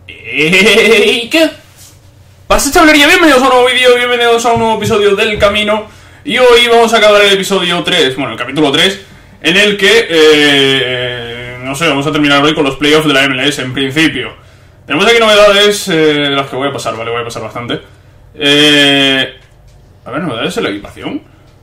¿Qué pasa, chavalería? Bienvenidos a un nuevo vídeo, bienvenidos a un nuevo episodio del Camino. Y hoy vamos a acabar el episodio 3, bueno, el capítulo 3, en el que, no sé, vamos a terminar hoy con los playoffs de la MLS, en principio. Tenemos aquí novedades, las que voy a pasar, vale, voy a pasar bastante. A ver, novedades en la equipación.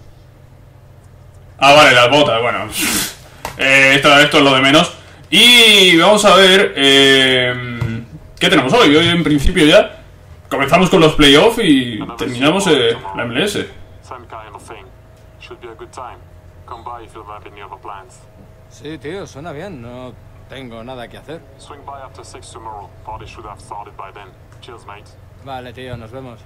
Ah, vale, las botas, bueno. Esto es lo de menos. Y vamos a ver qué tenemos hoy. Hoy en principio ya comenzamos con los playoffs y terminamos la MLS. Sí, tío, suena bien. No tengo nada que hacer. Vale, tío, nos vemos.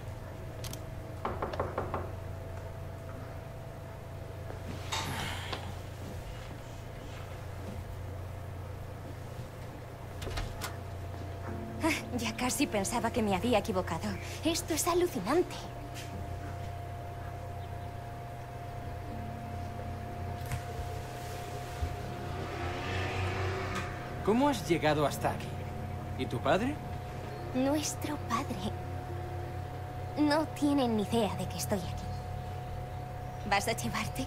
Ya casi pensaba que me había equivocado. Esto es alucinante. ¿Cómo has llegado hasta aquí? ¿Y tu padre? Nuestro padre no tiene ni idea de que estoy aquí. ¿Vas a llevarte?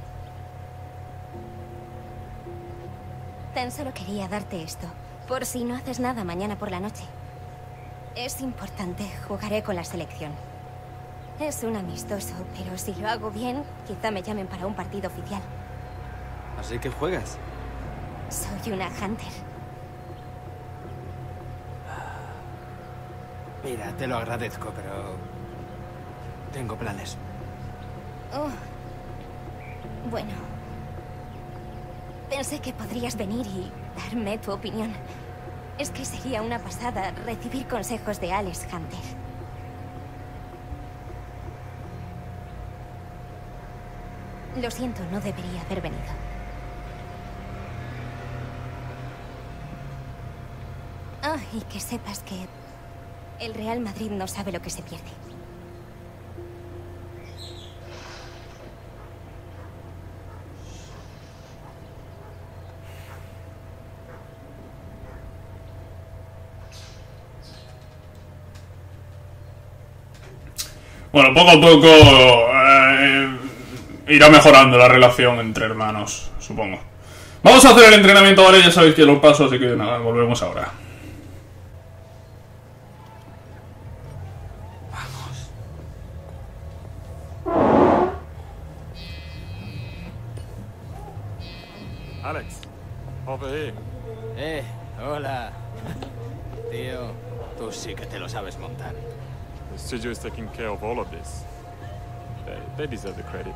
Tan solo quería darte esto, por si no haces nada mañana por la noche. Es importante, jugaré con la selección. Es un amistoso, pero si lo hago bien, quizá me llamen para un partido oficial. ¿Así que juegas? Soy una Hunter. Mira, te lo agradezco, pero tengo planes. Oh. Bueno. Pensé que podrías venir y darme tu opinión. Es que sería una pasada recibir consejos de Alex Hunter. Lo siento, no debería haber venido. Ah, y que sepas que el Real Madrid no sabe lo que se pierde. Bueno, poco a poco irá mejorando la relación entre hermanos, supongo. Vamos a hacer el entrenamiento, ¿vale? Ya sabéis que lo paso, así que nada, volvemos ahora. Alex, over here. Hola. Tío, tú sí que te lo sabes montar. The studio is taking care of all of this. They deserve the credit.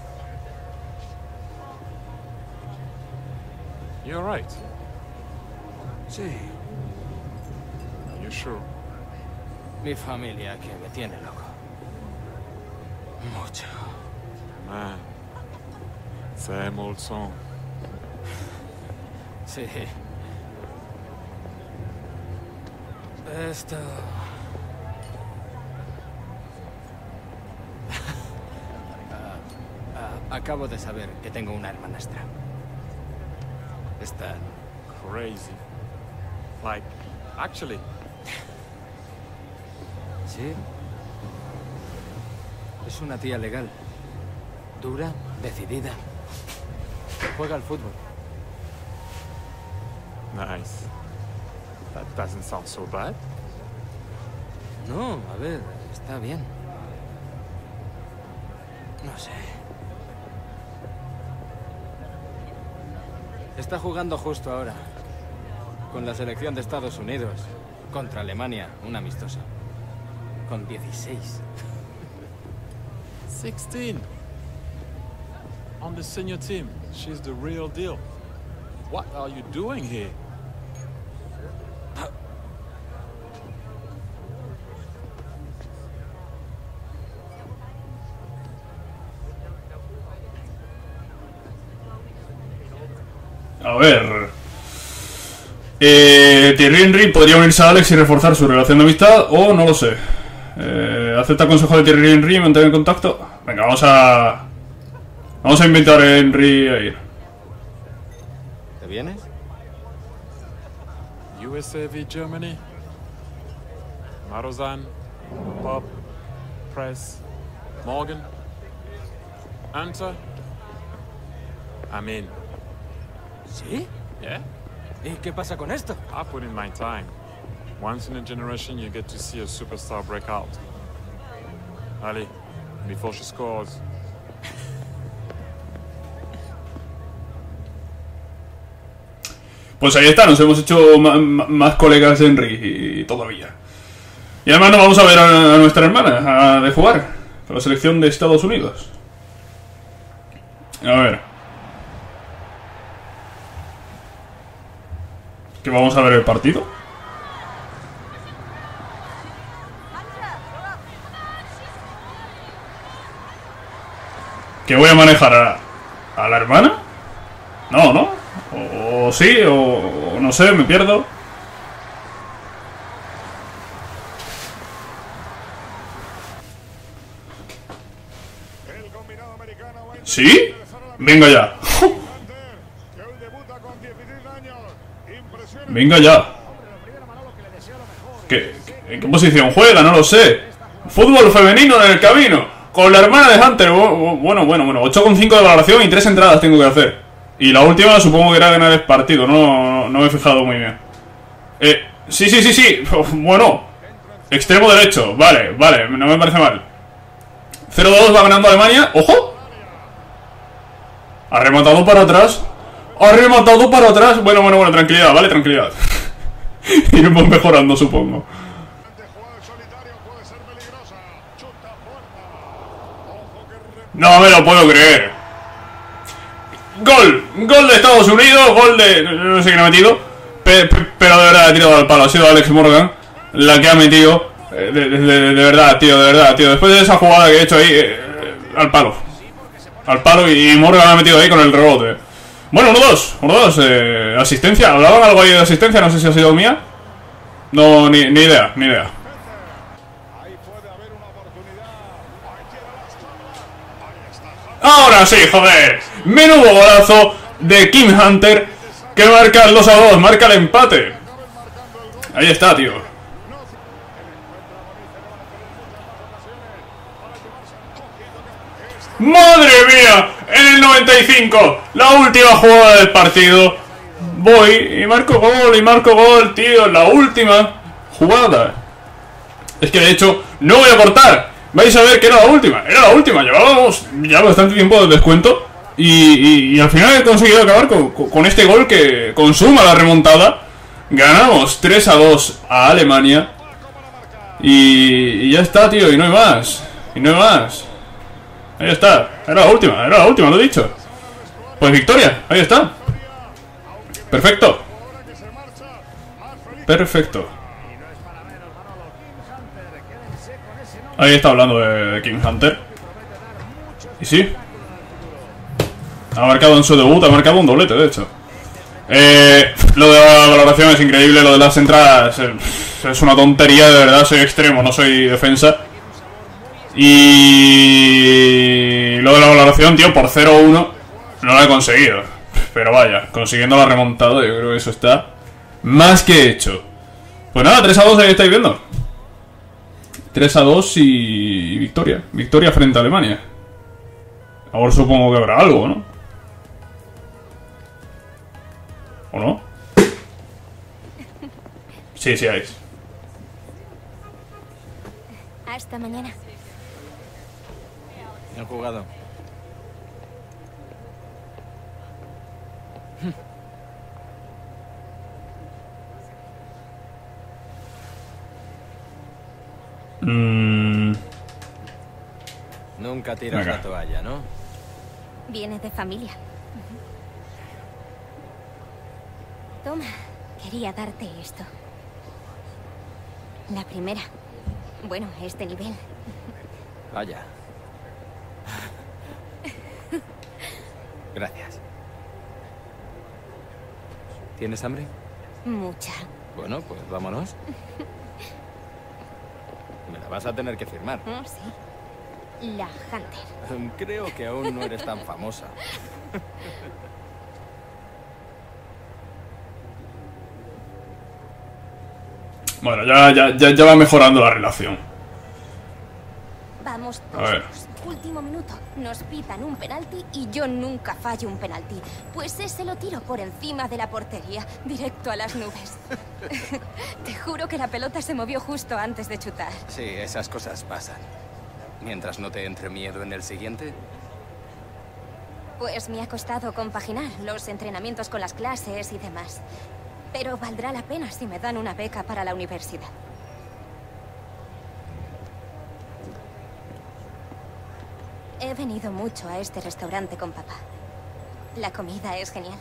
You're right. Sí, Are you sure? mi familia que me tiene loco. Mucho. Man, same old song. Sí. Esto... acabo de saber que tengo una hermanastra. Está... Crazy. Like, actually. Sí. Es una tía legal. Dura, decidida. Juega al fútbol. Nice. That doesn't sound so bad. No, a ver, está bien. No sé. Está jugando justo ahora. Con la selección de Estados Unidos. Contra Alemania, un amistoso. Con 16. 16. On the senior team. She's the real deal. What are you doing here? A ver... Thierry Henry podría unirse a Alex y reforzar su relación de amistad, o no lo sé. ¿Acepta el consejo de Thierry Henry y mantener en contacto? Venga, vamos a invitar a Henry a ir. ¿Te vienes? USA v Germany? Marozan, Pop, Press, Morgan, Hunter. I'm in. ¿Sí? Yeah? ¿Y qué pasa con esto? I put in my time. Once in a generation, you get to see a superstar break out. Ali, before she scores. Pues ahí está, nos hemos hecho más colegas de Henry y todavía. Y además nos vamos a ver a nuestra hermana de jugar con la selección de Estados Unidos. A ver. ¿Que vamos a ver el partido? ¿Que voy a manejar a la hermana? No, ¿no? O sí, o no sé, me pierdo. ¿Sí? Venga ya. Venga ya. ¿En qué posición juega? No lo sé. Fútbol femenino en el camino. Con la hermana de Hunter. Bueno. 8,5 de valoración y 3 entradas tengo que hacer. Y la última supongo que era ganar el partido. No me he fijado muy bien. Sí. Bueno. Extremo derecho. Vale. No me parece mal. 0-2 va ganando Alemania. ¡Ojo! Ha rematado para atrás. Bueno, tranquilidad, vale, tranquilidad. Iremos mejorando, supongo. No me lo puedo creer. Gol de Estados Unidos, gol de... no sé quién ha metido, pero de verdad ha tirado al palo. Ha sido Alex Morgan la que ha metido. De verdad, tío. Después de esa jugada que he hecho ahí, al palo, y Morgan ha metido ahí con el rebote. Bueno, 1-2, asistencia. ¿Hablaban algo ahí de asistencia? No sé si ha sido mía. No, ni idea. Ahora sí, joder. Menudo golazo de Kim Hunter, que marca el 2-2, marca el empate. Ahí está, tío. ¡Madre mía! En el 95, la última jugada del partido. Voy y marco gol, tío. La última jugada. Es que de hecho, no voy a cortar. Vais a ver que era la última. Llevábamos ya bastante tiempo de descuento. Y al final he conseguido acabar con este gol que consuma la remontada. Ganamos 3-2 a Alemania. Y ya está, tío. Y no hay más. Ahí está. Era la última, lo he dicho. Pues victoria, ahí está. Perfecto. Ahí está hablando de Kim Hunter. Y sí, ha marcado en su debut, ha marcado un doblete, de hecho. Lo de la valoración es increíble. Lo de las entradas es una tontería, de verdad. Soy extremo, no soy defensa. Y lo de la valoración, tío, por 0-1 no lo he conseguido. Pero vaya, consiguiendo la remontada, yo creo que eso está más que hecho. Pues nada, 3-2 ahí estáis viendo. 3-2 y victoria. Victoria frente a Alemania. Ahora supongo que habrá algo, ¿no? ¿O no? Sí, hay. Hasta mañana. Bien jugado. Nunca tiras la toalla, ¿no? Viene de familia. Toma, quería darte esto. La primera. Bueno, este nivel. Vaya. Gracias. ¿Tienes hambre? Mucha. Bueno, pues vámonos. Me la vas a tener que firmar. Oh, sí. La Hunter. Creo que aún no eres tan famosa. Bueno, ya va mejorando la relación. Vamos A ver. todos. Último minuto. Nos pitan un penalti y yo nunca fallo un penalti. Pues ese lo tiro por encima de la portería, directo a las nubes. Te juro que la pelota se movió justo antes de chutar. Sí, esas cosas pasan. Mientras no te entre miedo en el siguiente. Pues me ha costado compaginar los entrenamientos con las clases y demás. Pero valdrá la pena si me dan una beca para la universidad. He venido mucho a este restaurante con papá. La comida es genial.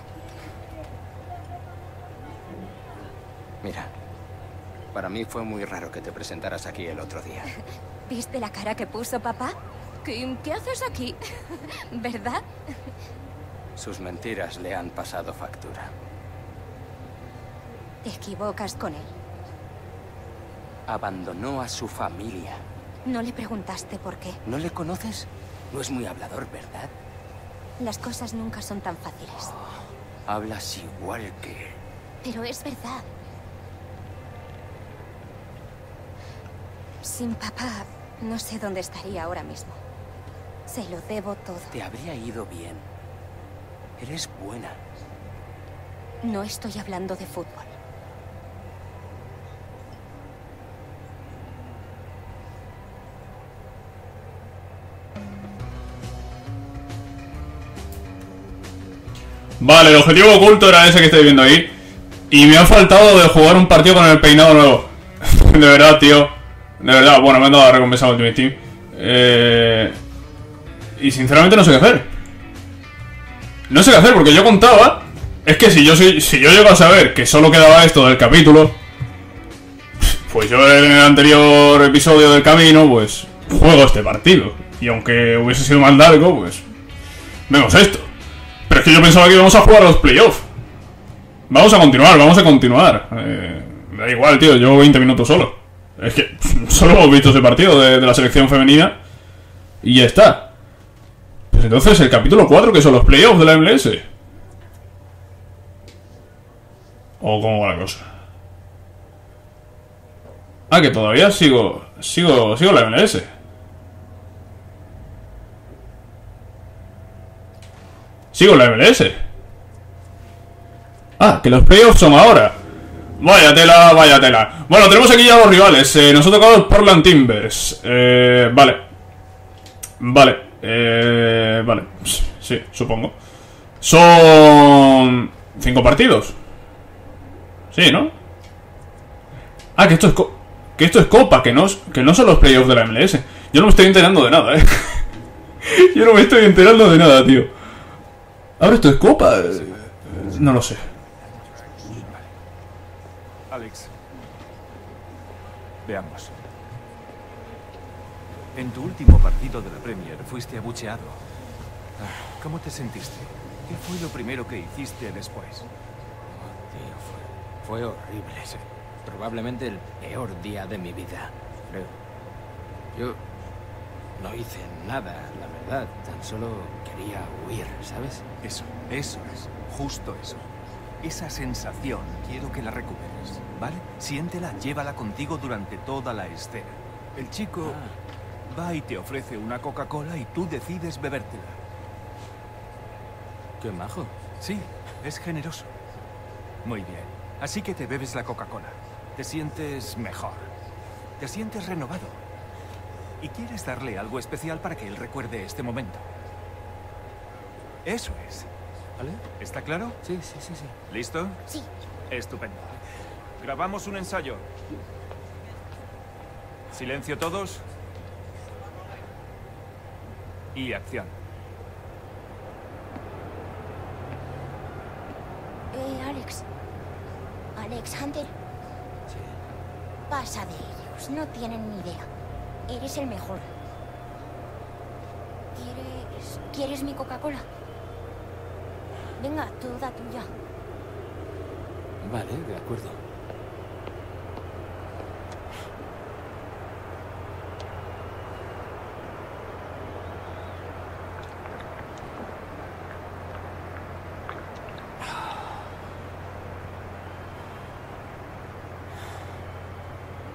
Mira, para mí fue muy raro que te presentaras aquí el otro día. ¿Viste la cara que puso papá? Kim, ¿qué haces aquí? ¿Verdad? Sus mentiras le han pasado factura. Te equivocas con él. Abandonó a su familia. No le preguntaste por qué. ¿No le conoces? No es muy hablador, ¿verdad? Las cosas nunca son tan fáciles. Hablas igual que él. Pero es verdad. Sin papá, no sé dónde estaría ahora mismo. Se lo debo todo. Te habría ido bien. Eres buena. No estoy hablando de fútbol. Vale, el objetivo oculto era ese que estáis viendo ahí. Y me ha faltado de jugar un partido con el peinado nuevo. De verdad, tío. De verdad, bueno, me han dado la recompensa Ultimate Team. Y sinceramente no sé qué hacer. No sé qué hacer porque yo contaba. Es que si yo llego a saber que solo quedaba esto del capítulo, pues yo en el anterior episodio del camino, pues juego este partido. Y aunque hubiese sido más largo, pues vemos esto. Pero es que yo pensaba que íbamos a jugar los playoffs. Vamos a continuar. Da igual, tío, llevo 20 minutos solo. Es que solo hemos visto ese partido de la selección femenina. Y ya está. Pues entonces el capítulo 4, que son los playoffs de la MLS. ¿O cómo va la cosa? Ah, que todavía sigo la MLS. Sigo la MLS. Ah, que los playoffs son ahora. Vaya tela. Bueno, tenemos aquí ya los rivales. Nos ha tocado el Portland Timbers. Vale. Sí, supongo. Son 5 partidos. Sí, ¿no? Ah, que esto es Copa, que no son los playoffs de la MLS. Yo no me estoy enterando de nada, Yo no me estoy enterando de nada, tío. Ahora esto es Copa. No lo sé. Alex, veamos. En tu último partido de la Premier fuiste abucheado. ¿Cómo te sentiste? ¿Qué fue lo primero que hiciste después? Tío, fue horrible. Probablemente el peor día de mi vida, creo. Yo no hice nada, la verdad. Tan solo quería huir, ¿sabes? Eso es. Justo eso. Esa sensación quiero que la recuperes, ¿vale? Siéntela, llévala contigo durante toda la escena. El chico va y te ofrece una Coca-Cola y tú decides bebértela. Qué majo. Sí, es generoso. Muy bien. Así que te bebes la Coca-Cola. Te sientes mejor. Te sientes renovado. Y quieres darle algo especial para que él recuerde este momento. Eso es. ¿Vale? ¿Está claro? Sí. ¿Listo? Sí. Estupendo. Grabamos un ensayo. Silencio todos. Y acción. Alex Hunter. Sí. Pasa de ellos, no tienen ni idea. Eres el mejor. ¿Quieres mi Coca-Cola? Venga, toda tuya. Vale, de acuerdo.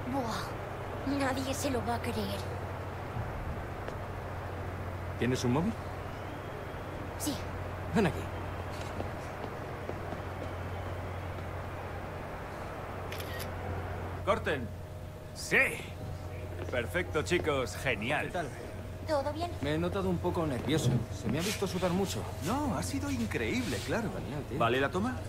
Buah, nadie se lo va a creer. ¿Tienes un móvil? Sí, Ven aquí. ¡Corten! ¡Sí! Perfecto, chicos. Genial. ¿Qué tal? ¿todo bien? Me he notado un poco nervioso. Se me ha visto sudar mucho. No, ha sido increíble, claro. Genial, tío. ¿Vale la toma?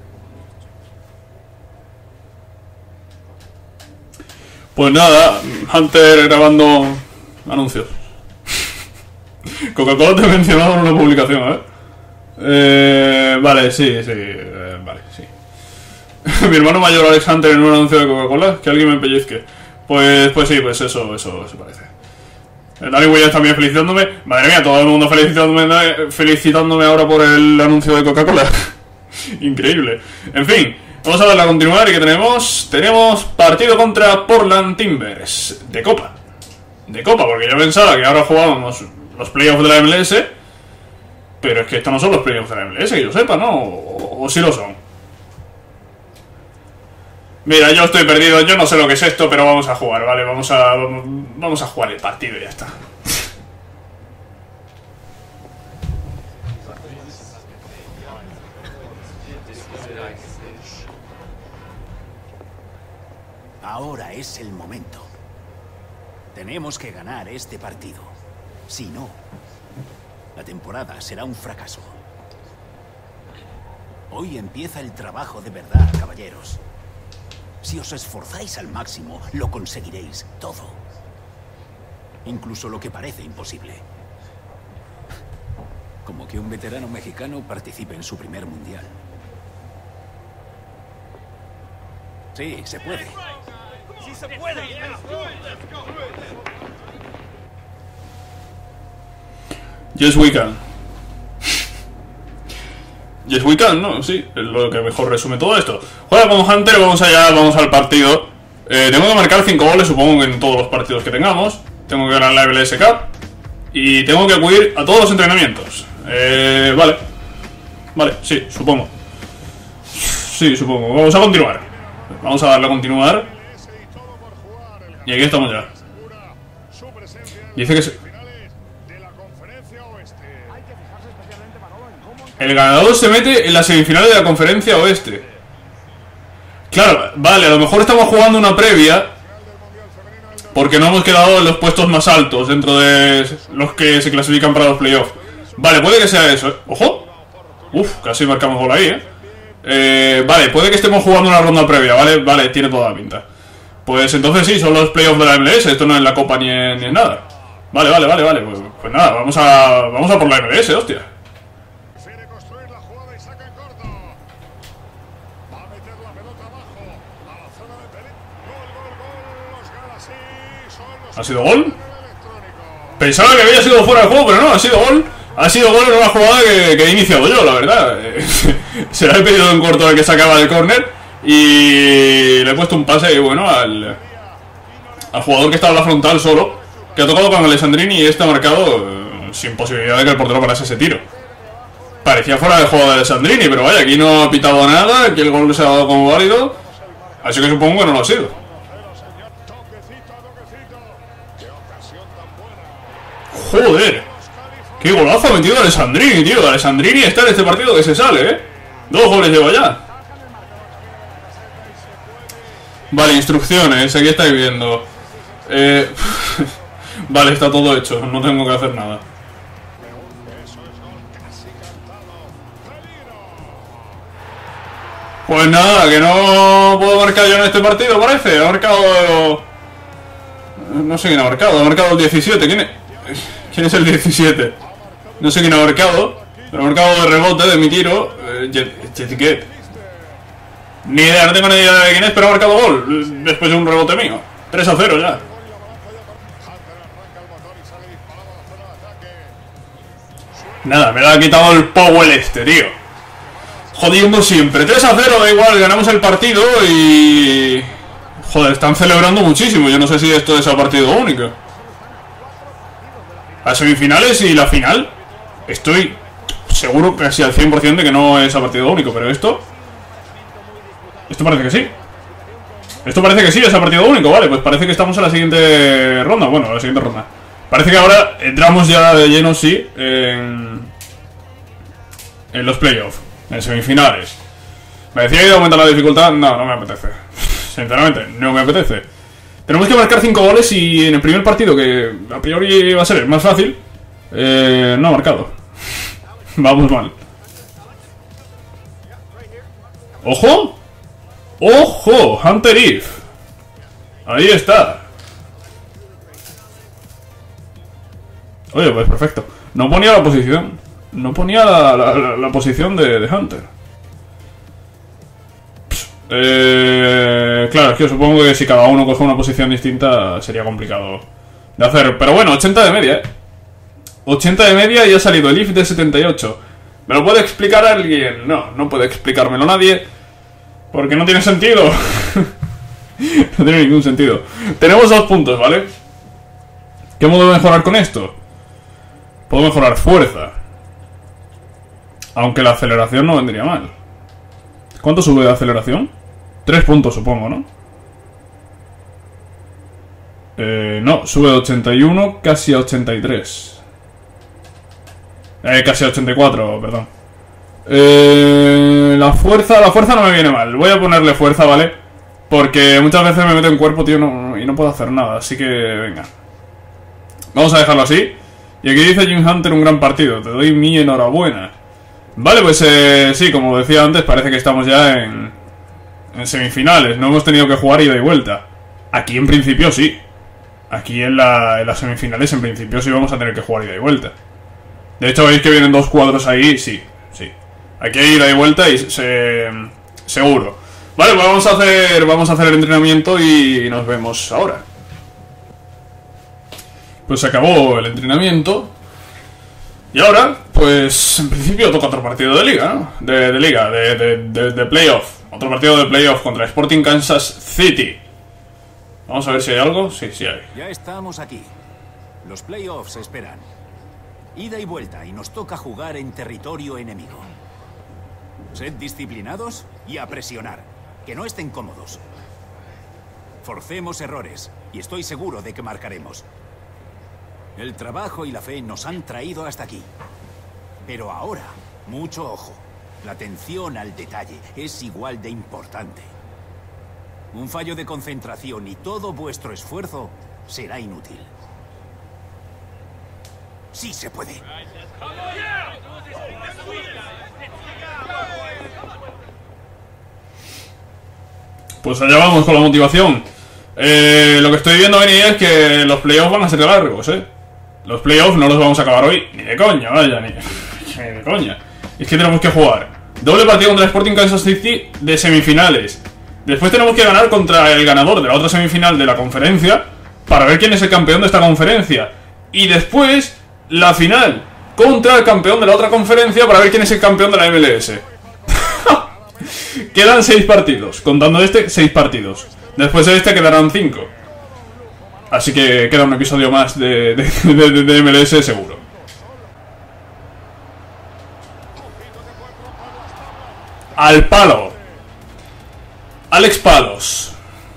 Pues nada, Hunter grabando anuncios. Coca-Cola te he mencionado en una publicación, vale, sí, vale, sí. Mi hermano mayor Alex Hunter en un anuncio de Coca-Cola, que alguien me pellizque. Pues sí, pues eso se parece. Danny Williams también felicitándome. Madre mía, todo el mundo felicitándome ahora por el anuncio de Coca-Cola. Increíble. En fin, vamos a darle a continuar y que tenemos partido contra Portland Timbers de Copa. De Copa, porque yo pensaba que ahora jugábamos los playoffs de la MLS, pero es que estos no son los playoffs de la MLS, que yo sepa, ¿no? O sí lo son. Mira, yo estoy perdido, yo no sé lo que es esto, pero vamos a jugar, ¿vale? Vamos a jugar el partido y ya está. Ahora es el momento. Tenemos que ganar este partido. Si no, la temporada será un fracaso. Hoy empieza el trabajo de verdad, caballeros. Si os esforzáis al máximo, lo conseguiréis todo. Incluso lo que parece imposible. Como que un veterano mexicano participe en su primer mundial. Sí, se puede. ¡Sí se puede! Yes we can. Yes we can, ¿no? Sí, es lo que mejor resume todo esto. Juega con Hunter, vamos al partido. Tengo que marcar 5 goles, supongo que en todos los partidos que tengamos. Tengo que ganar la MLS Cup. Y tengo que acudir a todos los entrenamientos. Vale. Vale, sí, supongo. Sí, supongo. Vamos a continuar. Vamos a darle a continuar. Y aquí estamos ya. Dice que se... El ganador se mete en las semifinales de la Conferencia Oeste. Claro, vale, a lo mejor estamos jugando una previa porque no hemos quedado en los puestos más altos dentro de los que se clasifican para los playoffs. Vale, puede que sea eso, ¿eh? ¡Ojo! Uf, casi marcamos gol ahí, vale, puede que estemos jugando una ronda previa, ¿vale? Vale, tiene toda la pinta. Pues entonces sí, son los playoffs de la MLS, esto no es la Copa ni es nada. Vale. Pues nada, vamos a por la MLS, hostia. ¿Ha sido gol? Pensaba que había sido fuera de juego, pero no, ha sido gol. Ha sido gol en una jugada que he iniciado yo, la verdad. Se la he pedido en corto al que sacaba del córner y le he puesto un pase, bueno, al jugador que estaba en la frontal solo, que ha tocado con Alessandrini y este ha marcado sin posibilidad de que el portero parase ese tiro. Parecía fuera de juego de Alessandrini, pero vaya, aquí no ha pitado nada, aquí el gol se ha dado como válido, así que supongo que no lo ha sido. Joder, qué golazo ha metido Alessandrini, tío. Alessandrini está en este partido que se sale, 2 goles lleva ya. Vale, instrucciones, aquí estáis viendo. Vale, está todo hecho, no tengo que hacer nada. Pues nada, que no puedo marcar yo en este partido, parece. Ha marcado... No sé quién ha marcado el 17, ¿Quién es el 17? No sé quién ha marcado, pero ha marcado de rebote de mi tiro. Jet. Ni idea, no tengo ni idea de quién es, pero ha marcado gol después de un rebote mío. 3-0 ya. Nada, me lo ha quitado el Powell este, tío. Jodiendo siempre. 3-0, da igual, ganamos el partido y... Joder, están celebrando muchísimo. Yo no sé si esto es a partido único. Las semifinales y la final, estoy seguro casi al 100% de que no es a partido único, pero esto parece que sí. Esto parece que sí, es a partido único, vale. Pues parece que estamos en la siguiente ronda. Bueno, la siguiente ronda. Parece que ahora entramos ya de lleno, sí, en los playoffs, en semifinales. Me decía que iba a aumentar la dificultad. No, no me apetece. Sinceramente, no me apetece. Tenemos que marcar 5 goles y en el primer partido, que a priori va a ser el más fácil, no ha marcado. Vamos mal. ¡Ojo! ¡Ojo! Hunter Eve. Ahí está. Oye, pues perfecto. No ponía la posición. No ponía la posición de Hunter. Claro, es que supongo que si cada uno coge una posición distinta sería complicado de hacer. Pero bueno, 80 de media, 80 de media y ha salido el if de 78. ¿Me lo puede explicar alguien? No, no puede explicármelo nadie, porque no tiene sentido. No tiene ningún sentido. Tenemos 2 puntos, ¿vale? ¿Qué modo de mejorar con esto? Puedo mejorar fuerza, aunque la aceleración no vendría mal. ¿Cuánto sube de aceleración? 3 puntos, supongo, ¿no? No, sube de 81 casi a 83. Casi a 84, perdón. La fuerza no me viene mal. Voy a ponerle fuerza, ¿vale? Porque muchas veces me meto en cuerpo, tío, y no puedo hacer nada. Así que, venga. Vamos a dejarlo así. Y aquí dice Jim Hunter, un gran partido. Te doy mi enhorabuena. Vale, pues sí, como decía antes, parece que estamos ya en semifinales. No hemos tenido que jugar ida y vuelta. Aquí en principio sí. Aquí en las semifinales en principio sí vamos a tener que jugar ida y vuelta. De hecho veis que vienen 2 cuadros ahí, sí, sí. Aquí hay ida y vuelta y seguro. Vale, pues vamos a hacer el entrenamiento y nos vemos ahora. Pues se acabó el entrenamiento. Y ahora, pues en principio toca otro partido de liga, ¿no? De playoff. Otro partido de playoff contra Sporting Kansas City. Vamos a ver si hay algo. Sí, sí hay. Ya estamos aquí. Los playoffs esperan. Ida y vuelta y nos toca jugar en territorio enemigo. Sed disciplinados y a presionar. Que no estén cómodos. Forcemos errores y estoy seguro de que marcaremos. El trabajo y la fe nos han traído hasta aquí. Pero ahora, mucho ojo. La atención al detalle es igual de importante. Un fallo de concentración y todo vuestro esfuerzo será inútil. Sí se puede. Pues allá vamos con la motivación. Lo que estoy viendo venir es que los playoffs van a ser largos, Los playoffs no los vamos a acabar hoy, ni de coña, vaya, ni de coña. Es que tenemos que jugar doble partido contra Sporting Kansas City de semifinales. Después tenemos que ganar contra el ganador de la otra semifinal de la conferencia para ver quién es el campeón de esta conferencia. Y después la final contra el campeón de la otra conferencia para ver quién es el campeón de la MLS. Quedan 6 partidos, contando este, 6 partidos. Después de este quedarán 5. Así que queda un episodio más de MLS seguro. Al palo. Alex Palos.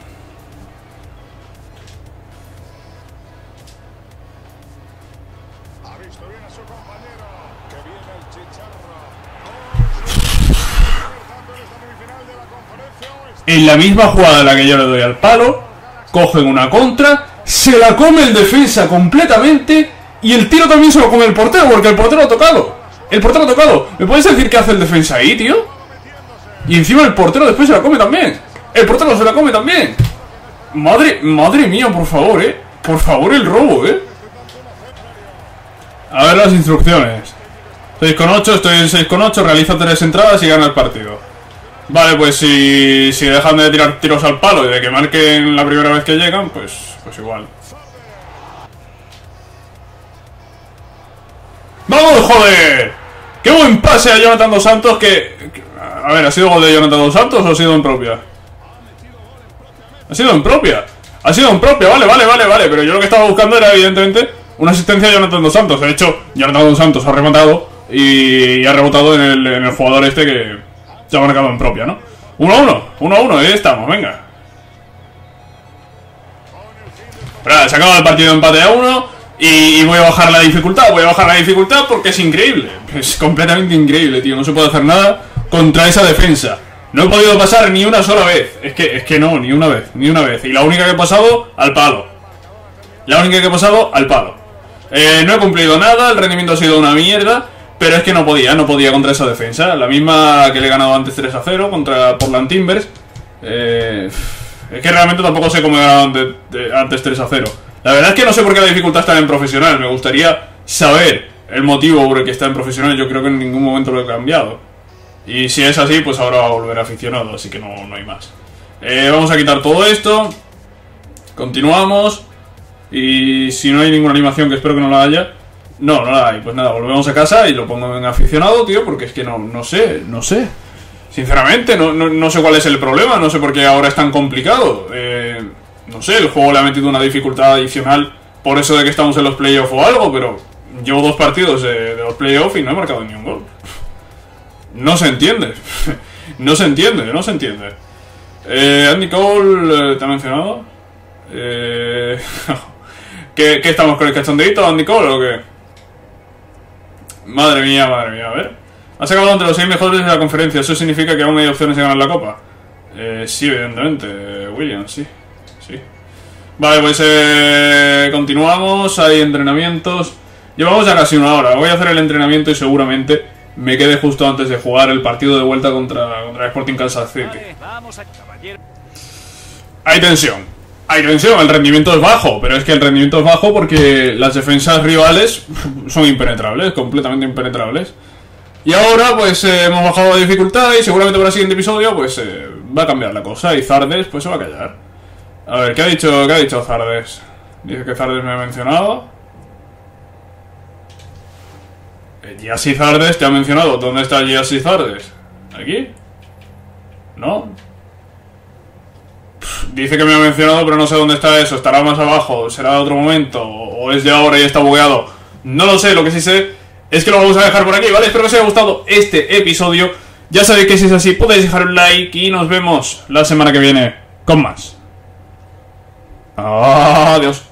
En la misma jugada en la que yo le doy al palo, cogen una contra, se la come el defensa completamente y el tiro también se lo come el portero, porque el portero ha tocado. El portero ha tocado. ¿Me puedes decir qué hace el defensa ahí, tío? Y encima el portero después se la come también. El portero se la come también. Madre mía, por favor, Por favor, el robo, A ver las instrucciones. 6,8, estoy en 6,8, realiza 3 entradas y gana el partido. Vale, pues si dejan de tirar tiros al palo y de que marquen la primera vez que llegan, pues igual. ¡Vamos, joder! ¡Qué buen pase a Jonathan Dos Santos! A ver, ¿ha sido gol de Jonathan Dos Santos o ha sido en propia? Ha sido en propia. Ha sido en propia, vale. Pero yo lo que estaba buscando era, evidentemente, una asistencia a Jonathan Dos Santos. De hecho, Jonathan Dos Santos ha rematado y ha rebotado en el jugador este que se ha marcado en propia, ¿no? 1-1, ahí estamos, venga. Pero nada, se acaba el partido de empate a 1 y voy a bajar la dificultad. Voy a bajar la dificultad porque es increíble. Es completamente increíble, tío. No se puede hacer nada contra esa defensa. No he podido pasar ni una sola vez. Es que no, ni una vez. Y la única que he pasado, al palo. La única que he pasado, al palo. No he cumplido nada, el rendimiento ha sido una mierda. Pero es que no podía contra esa defensa. La misma que le he ganado antes 3-0 contra Portland Timbers. Es que realmente tampoco sé cómo he ganado antes 3-0. La verdad es que no sé por qué la dificultad está en profesional. Me gustaría saber el motivo por el que está en profesional. Yo creo que en ningún momento lo he cambiado. Y si es así, pues ahora va a volver aficionado, así que no hay más. Vamos a quitar todo esto. Continuamos. Y si no hay ninguna animación, que espero que no la haya. No la hay. Pues nada, volvemos a casa y lo pongo en aficionado, tío, porque es que no sé. Sinceramente, no sé cuál es el problema. No sé por qué ahora es tan complicado. No sé, el juego le ha metido una dificultad adicional por eso de que estamos en los playoffs o algo, pero llevo 2 partidos de los playoffs y no he marcado ni un gol. No se entiende. No se entiende. Andy Cole, ¿te ha mencionado? ¿Qué estamos con el cachondeito, Andy Cole, o qué? Madre mía, a ver. Has acabado entre los 6 mejores de la conferencia. ¿Eso significa que aún hay opciones de ganar la copa? Sí, evidentemente, Williams, sí. Vale, pues continuamos. Hay entrenamientos. Llevamos ya casi una hora. Voy a hacer el entrenamiento y seguramente me quede justo antes de jugar el partido de vuelta contra Sporting Kansas City. Hay tensión, el rendimiento es bajo, pero es que el rendimiento es bajo porque las defensas rivales son impenetrables, completamente impenetrables. Y ahora pues hemos bajado la dificultad y seguramente para el siguiente episodio pues va a cambiar la cosa y Zardes pues se va a callar. A ver, ¿qué ha dicho Zardes? Dice que Zardes me ha mencionado. Giassi Zardes te ha mencionado. ¿Dónde está Giassi Zardes? ¿Aquí? ¿No? Dice que me ha mencionado, pero no sé dónde está eso. ¿Estará más abajo? ¿Será de otro momento? ¿O es de ahora y está bugueado? No lo sé, lo que sí sé es que lo vamos a dejar por aquí, ¿vale? Espero que os haya gustado este episodio. Ya sabéis que si es así podéis dejar un like y nos vemos la semana que viene con más. Adiós.